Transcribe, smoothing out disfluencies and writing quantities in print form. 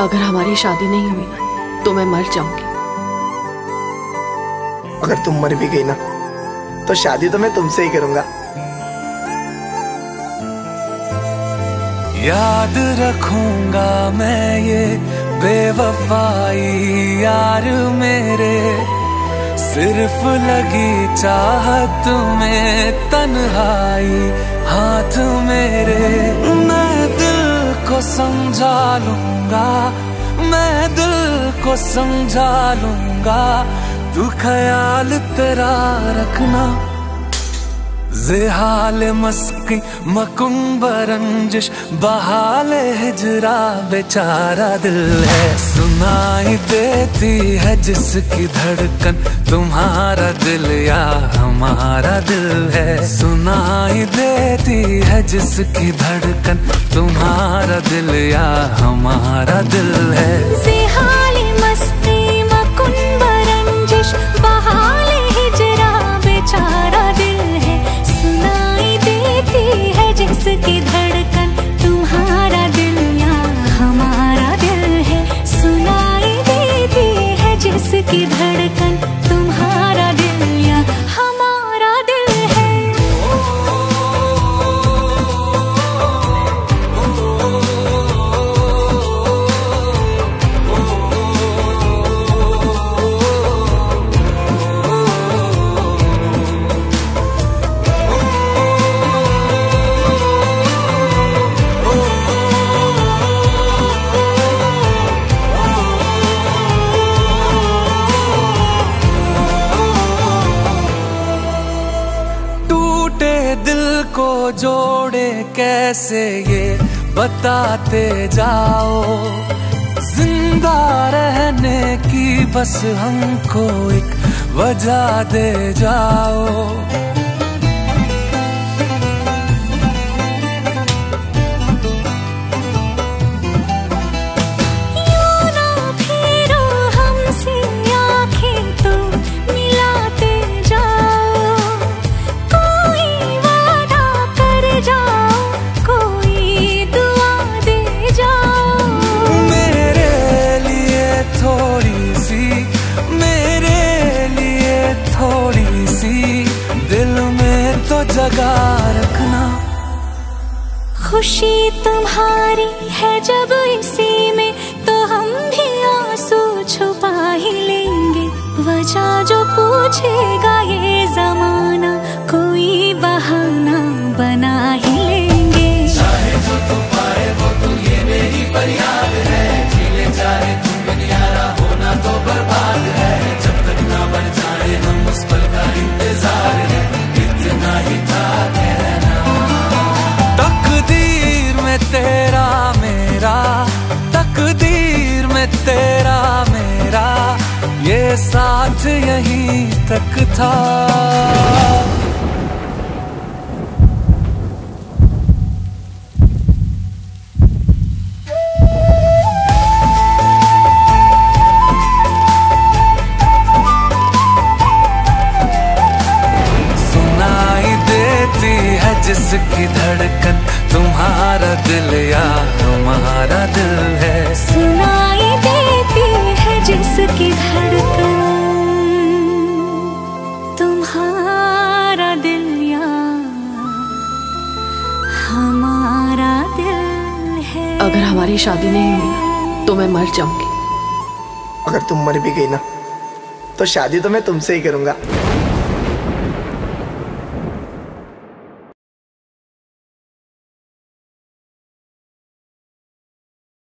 अगर हमारी शादी नहीं हुई ना तो मैं मर जाऊंगी। अगर तुम मर भी गई ना तो शादी तो मैं तुमसे ही करूंगा। याद रखूंगा मैं ये बेवफाई यार मेरे, सिर्फ लगी चाहत में तन्हाई हाथ मेरे। मैं दिल को समझा लूंगा, मैं दिल को समझा लूंगा, तू ख्याल तेरा रखना। zihal-e-miskin मकुम्ब रंजिश बहाल हिजरा बेचारा दिल है। सुनाई देती है जिसकी धड़कन तुम्हारा दिल या हमारा दिल है। सुनाई देती है जिसकी धड़कन तुम्हारा दिल या हमारा दिल है। zihal-e-miskin मकुम्ब रंजिश बहाल हिजरा बेचारा दिल है। सुनाई देती है जिसकी धड़कन तुम्हारा दिल या हमारा दिल है। सुनाई देती है जिसकी धड़कन तुम्हारा दिल या हमारा दिल है। दिल को जोड़े कैसे ये बताते जाओ, जिंदा रहने की बस हमको एक वजह दे जाओ। जगा रखना। खुशी तुम्हारी है जब इसी में तो हम भी आंसू छुपा ही लेंगे। वजह जो पूछेगा ये जमाना कोई बहाना बना ही लेंगे। चाहे जो तू पाए वो तू ये मेरी फरियाद है। जीले चाहे तुम बनियारा होना तो बर्बाद है। जब तक ना बन जाए हम उस पल का इंतजार है। इतना ही था कहना। तकदीर में तेरा मेरा, तकदीर में तेरा मेरा, ये साथ यहीं तक था। जिसकी धड़कन तुम्हारा दिल या हमारा दिल है। सुनाई देती है जिसकी धड़कन तुम्हारा दिल या हमारा दिल है। अगर हमारी शादी नहीं हुई ना तो मैं मर जाऊंगी। अगर तुम मर भी गई ना तो शादी तो मैं तुमसे ही करूंगा।